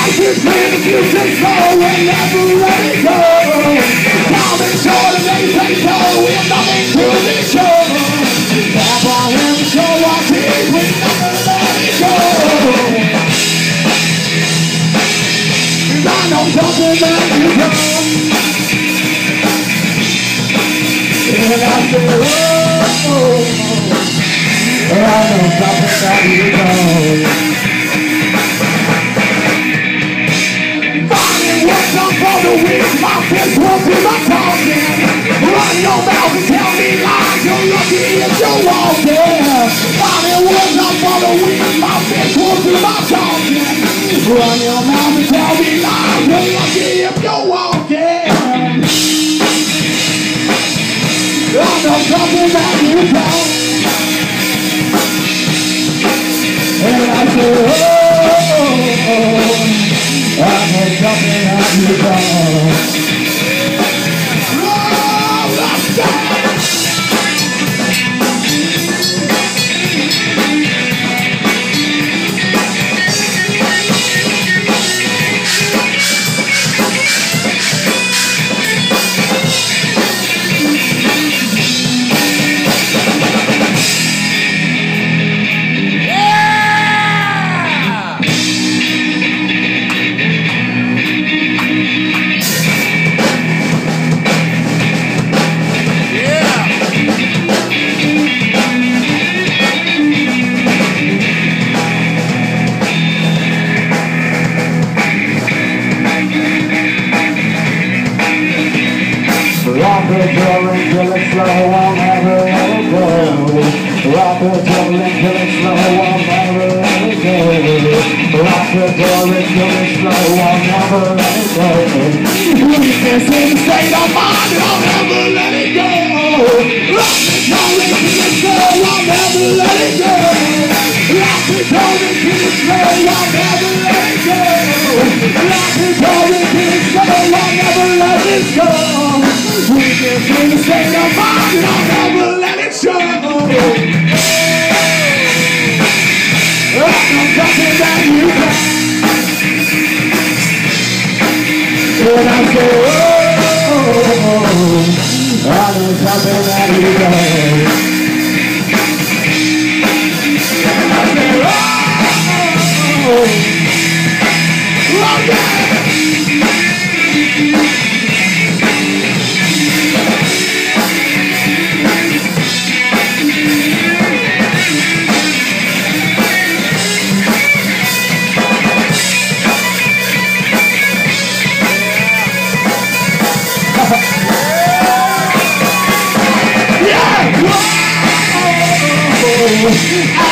This man, the future's slow, we'll never let it go. Time is short and they say so, we're nothing to be sure. Pop on him, show our teeth, we'll never let it go. I know something that you know. And I say, oh, I know something that you know. For the weak, my fist won't be my talking. Run your mouth and tell me lies, you're lucky if you walk in. Finding words up for the weak, my fist won't be my talking. Run your mouth and tell me lies, you're lucky if you walk in. I know something that you don't. And I say, oh. I know something that you don't. Oh, let's go! Rock it, rolling, kill it slow, I'll never let it go. Rock it, rolling, kill it slow, I'll never let it go. Rock it, rolling, kill it slow, I'll never let it go. Weakness in the state of mind, I'll never let it go. Rock it, rolling, kill it slow, I'll never let it go. Rock it, rolling, kill it slow, I'll never let it go. Rock it, rolling, kill it slow, I'll never let it go. Weakness in the state of mind, I'll never let it show. I know something that you can. And I say, oh, I know something that you can. And I say, oh, yeah. I